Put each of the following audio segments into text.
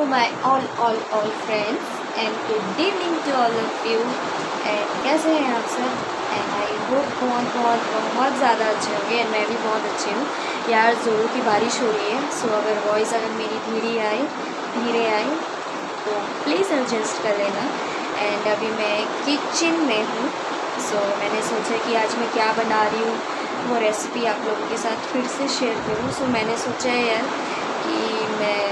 my all friends and good evening to all of you and कैसे हैं आप सब and I hope बहुत ज़्यादा अच्छे होंगे and मैं भी बहुत अच्छी हूँ। यार ज़ोरों की बारिश हो रही है, सो अगर वॉइस अगर मेरी धीरे आए तो प्लीज़ एडजस्ट कर लेना। एंड अभी मैं किचन में हूँ, सो मैंने सोचा कि आज मैं क्या बना रही हूँ वो रेसिपी आप लोगों के साथ फिर से शेयर करूँ। सो मैंने सोचा है यार कि मैं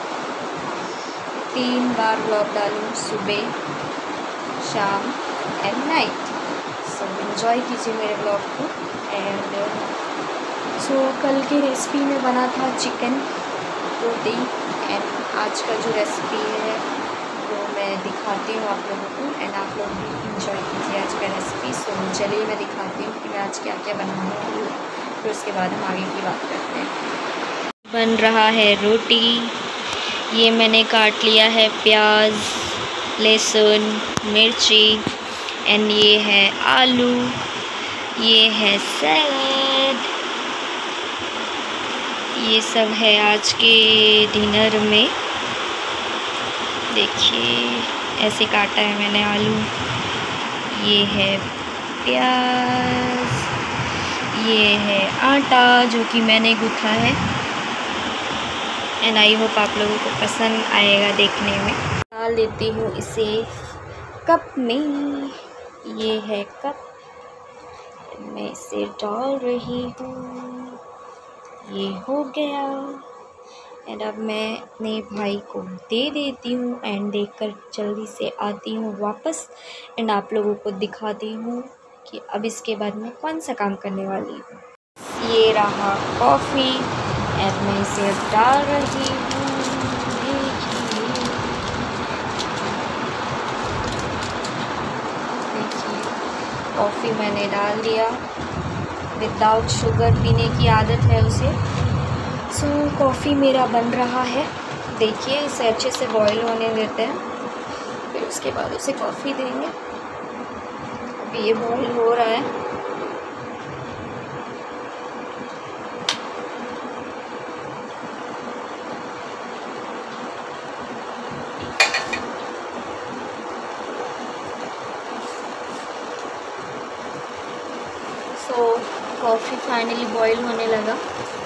3 बार व्लॉग डालूँ, सुबह, शाम एंड नाइट। सो एंजॉय कीजिए मेरे व्लॉग को। एंड सो कल की रेसिपी में बना था चिकन रोटी एंड आज का जो रेसिपी है वो मैं दिखाती हूँ आप लोगों को एंड आप लोग भी इंजॉय कीजिए आज का रेसिपी। सो चलिए मैं दिखाती हूँ कि मैं आज क्या क्या बनाने वाली हूँ, फिर उसके बाद हम आगे की बात करते हैं। बन रहा है रोटी, ये मैंने काट लिया है प्याज, लहसुन, मिर्ची एंड ये है आलू, ये है सैलेड, ये सब है आज के डिनर में। देखिए ऐसे काटा है मैंने आलू, ये है प्याज, ये है आटा जो कि मैंने गूँथा है एंड आई होप आप लोगों को पसंद आएगा देखने में। डाल देती हूँ इसे कप में, ये है कप, मैं इसे डाल रही हूँ, ये हो गया एंड अब मैं अपने भाई को दे देती हूँ एंड देखकर जल्दी से आती हूँ वापस एंड आप लोगों को दिखाती हूँ कि अब इसके बाद मैं कौन सा काम करने वाली हूँ। ये रहा कॉफ़ी एंड मैं इसे डाल रही हूँ। देखिए कॉफ़ी मैंने डाल दिया, विदाउट शुगर पीने की आदत है उसे। सो कॉफ़ी मेरा बन रहा है, देखिए इसे अच्छे से बॉईल होने देते हैं, फिर उसके बाद उसे कॉफ़ी देंगे। अभी ये बॉईल हो रहा है। सो कॉफ़ी फाइनली बॉईल होने लगा।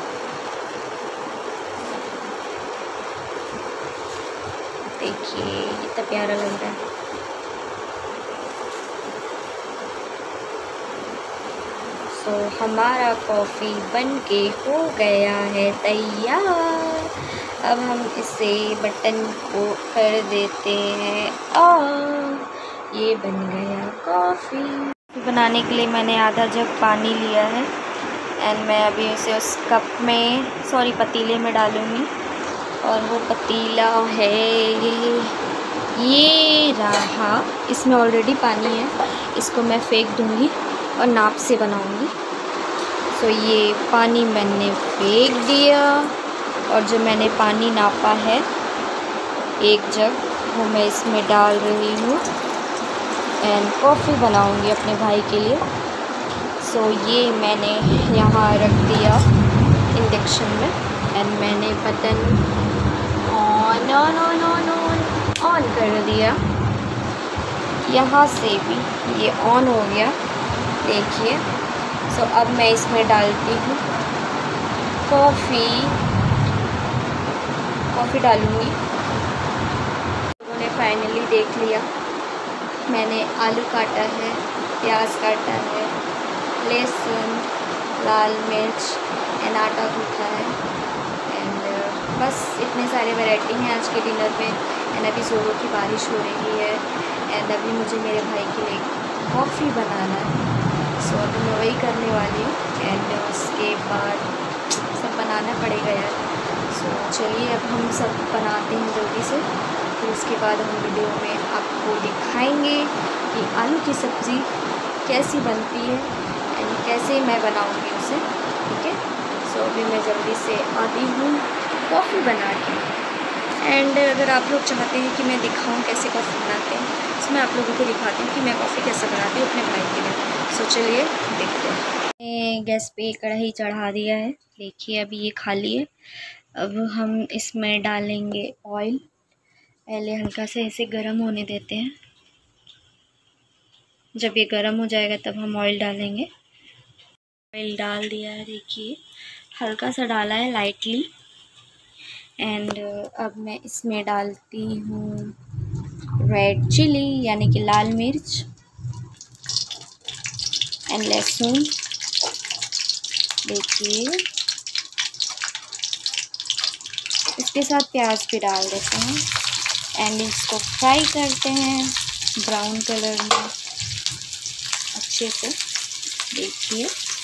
देखिए कितना प्यारा लग रहा है। सो हमारा कॉफ़ी बन के हो गया है तैयार। अब हम इसे बटन को कर देते हैं और ये बन गया कॉफ़ी। बनाने के लिए मैंने आधा जग पानी लिया है एंड मैं अभी इसे उस कप में पतीले में डालूँगी और वो पतीला है ये रहा। इसमें ऑलरेडी पानी है, इसको मैं फेंक दूँगी और नाप से बनाऊँगी। सो ये पानी मैंने फेंक दिया और जो मैंने पानी नापा है 1 जग वो मैं इसमें डाल रही हूँ एंड कॉफ़ी बनाऊँगी अपने भाई के लिए। सो ये मैंने यहाँ रख दिया इंडक्शन में एंड मैंने बटन ऑन कर दिया। यहाँ से भी ये ऑन हो गया, देखिए। सो अब मैं इसमें डालती हूँ कॉफ़ी डालूँगी। लोगों ने फाइनली देख लिया, मैंने आलू काटा है, प्याज काटा है, लहसुन, लाल मिर्च एंड आटा गूँथा है एंड बस इतने सारे वैरायटी हैं आज के डिनर में। एंड अभी ज़ोरों की बारिश हो रही है एंड अभी मुझे मेरे भाई के लिए कॉफ़ी बनाना है। सो अभी मैं वही करने वाली हूँ एंड उसके बाद सब बनाना पड़ेगा यार। सो चलिए अब हम सब बनाते हैं जल्दी से, फिर उसके बाद हम वीडियो में आपको दिखाएंगे कि आलू की सब्ज़ी कैसी बनती है एंड कैसे मैं बनाऊँगी उसे, ठीक है। सो अभी मैं जल्दी से आती हूँ कॉफ़ी बना के एंड अगर आप लोग चाहते हैं कि मैं दिखाऊं कैसे कॉफ़ी बनाते हैं तो मैं आप लोगों को दिखाती हूँ कि मैं कॉफ़ी कैसे बनाती हूँ अपने भाई के लिए। सो चलिए देखते हैं। मैंने गैस पे कढ़ाई चढ़ा दिया है, देखिए अभी ये खाली है। अब हम इसमें डालेंगे ऑयल पहले हल्का से इसे गर्म होने देते हैं। जब ये गर्म हो जाएगा तब हम ऑयल डालेंगे। ऑयल डाल दिया है, देखिए हल्का सा डाला है, लाइटली। एंड अब मैं इसमें डालती हूँ रेड चिली यानी कि लाल मिर्च एंड लहसुन। देखिए इसके साथ प्याज भी डाल देते हैं एंड इसको फ्राई करते हैं ब्राउन कलर में अच्छे से। देखिए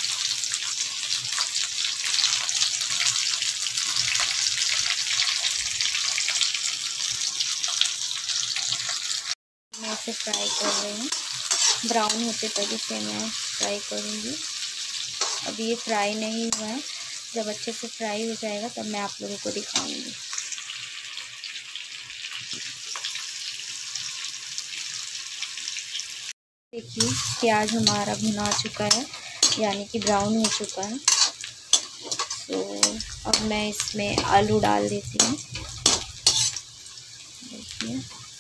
मैं इसे फ्राई कर रही हूँ, ब्राउन होते तक इसे मैं फ्राई करूँगी। अभी ये फ्राई नहीं हुआ है, जब अच्छे से फ्राई हो जाएगा तब मैं आप लोगों को दिखाऊंगी। देखिए प्याज हमारा भुना चुका है यानी कि ब्राउन हो चुका है। तो अब मैं इसमें आलू डाल देती हूँ। देखिए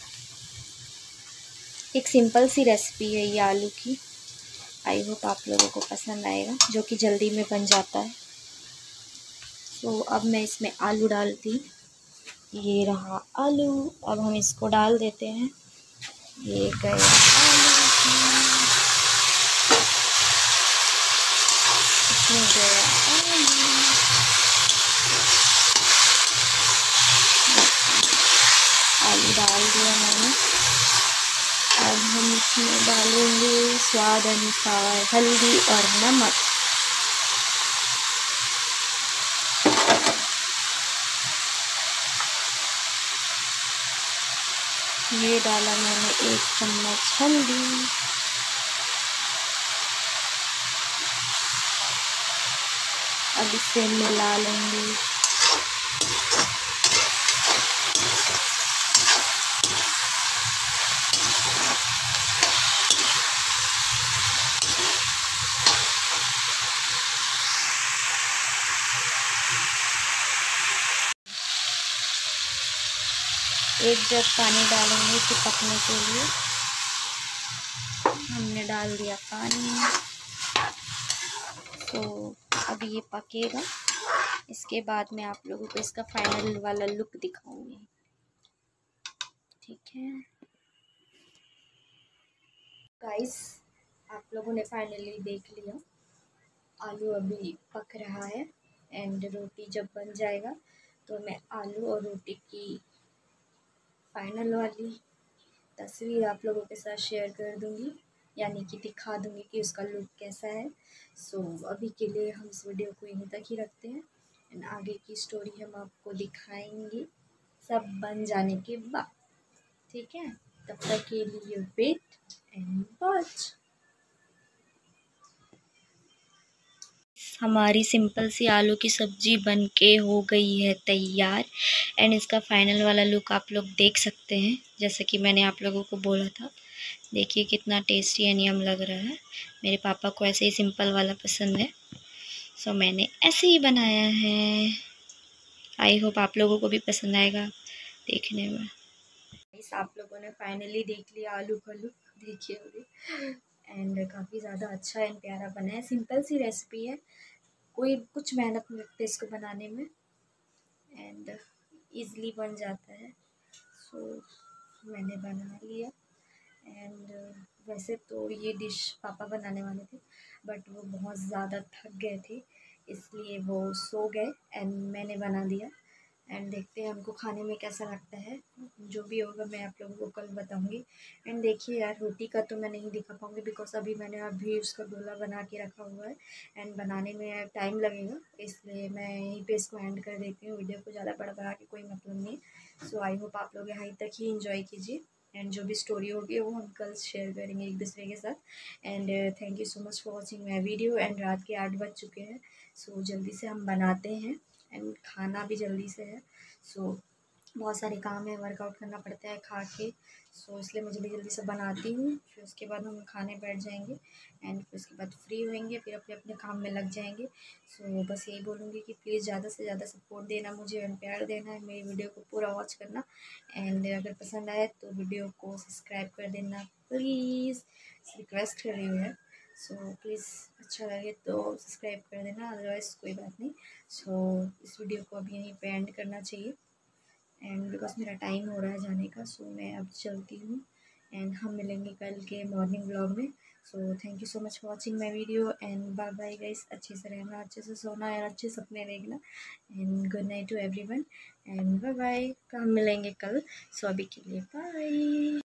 एक सिंपल सी रेसिपी है ये आलू की। आई होप आप लोगों को पसंद आएगा, जो कि जल्दी में बन जाता है। तो अब मैं इसमें आलू डालती, ये रहा आलू। अब हम इसको डाल देते हैं। ये गया आलू, इसमें गया आलू। आलू डाल दिया मैंने। अब हम इसमें डालेंगे स्वाद अनुसार हल्दी और नमक। ये डाला मैंने 1 चम्मच हल्दी। अब इसे मिला लेंगे। एक जग पानी डालेंगे इसे पकने के लिए। हमने डाल दिया पानी। तो अभी ये पकेगा, इसके बाद मैं आप लोगों को इसका फाइनल वाला लुक दिखाऊंगी। ठीक है गाइस, आप लोगों ने फाइनली देख लिया, आलू अभी पक रहा है। एंड रोटी जब बन जाएगा तो मैं आलू और रोटी की फाइनल वाली तस्वीर आप लोगों के साथ शेयर कर दूंगी, यानी कि दिखा दूंगी कि उसका लुक कैसा है। सो अभी के लिए हम इस वीडियो को यहीं तक ही रखते हैं एंड आगे की स्टोरी हम आपको दिखाएंगे सब बन जाने के बाद। ठीक है, तब तक के लिए वेट एंड वॉच। हमारी सिंपल सी आलू की सब्ज़ी बनके हो गई है तैयार। एंड इसका फाइनल वाला लुक आप लोग देख सकते हैं, जैसे कि मैंने आप लोगों को बोला था। देखिए कितना टेस्टी एंड यम लग रहा है। मेरे पापा को ऐसे ही सिंपल वाला पसंद है, सो मैंने ऐसे ही बनाया है। आई होप आप लोगों को भी पसंद आएगा देखने में। आप लोगों ने फाइनली देख लिया आलू का लुक, देखिए अभी। एंड काफ़ी ज़्यादा अच्छा एंड प्यारा बना है। सिंपल सी रेसिपी है, कोई कुछ मेहनत नहीं लगती इसको बनाने में एंड ईज़िली बन जाता है। सो मैंने बना लिया। एंड वैसे तो ये डिश पापा बनाने वाले थे, बट वो बहुत ज़्यादा थक गए थे, इसलिए वो सो गए एंड मैंने बना दिया। एंड देखते हैं हमको खाने में कैसा लगता है। जो भी होगा मैं आप लोगों को कल बताऊंगी। एंड देखिए यार, रोटी का तो मैं नहीं दिखा पाऊंगी बिकॉज अभी उसका गोला बना के रखा हुआ है एंड बनाने में टाइम लगेगा, इसलिए मैं यहीं पे इसको एंड कर देती हूँ। वीडियो को ज़्यादा बड़ा बना के कोई मतलब नहीं। सो आई होप आप लोग यहाँ तक ही इंजॉय कीजिए एंड जो भी स्टोरी होगी वो हम कल शेयर करेंगे एक दूसरे के साथ। And thank you so much for watching my video. And रात के 8 बज चुके हैं, सो जल्दी से हम बनाते हैं एंड खाना भी जल्दी से है। सो बहुत सारे काम है, वर्कआउट करना पड़ता है खा के, सो इसलिए मैं जल्दी जल्दी से बनाती हूँ। फिर उसके बाद हम खाने बैठ जाएंगे एंड फिर उसके बाद फ्री होंगे, फिर अपने अपने काम में लग जाएंगे। सो बस यही बोलूँगी कि प्लीज़ ज़्यादा से ज़्यादा सपोर्ट देना मुझे एंड प्यार देना है, मेरी वीडियो को पूरा वॉच करना एंड अगर पसंद आए तो वीडियो को सब्सक्राइब कर देना प्लीज़, रिक्वेस्ट कर रही हूँ मैं। सो प्लीज़ अच्छा लगे तो सब्सक्राइब कर देना, अदरवाइज़ कोई बात नहीं। सो इस वीडियो को अभी यहीं पे एंड करना चाहिए एंड बिकॉज मेरा टाइम हो रहा है जाने का, सो मैं अब चलती हूँ एंड हम मिलेंगे कल के मॉर्निंग व्लॉग में। So thank you so much for watching my video and bye bye guys. अच्छे से रहना, अच्छे से सोना और अच्छे सपने देखना and good night to everyone and bye bye. हम मिलेंगे कल, सो अभी के लिए बाय।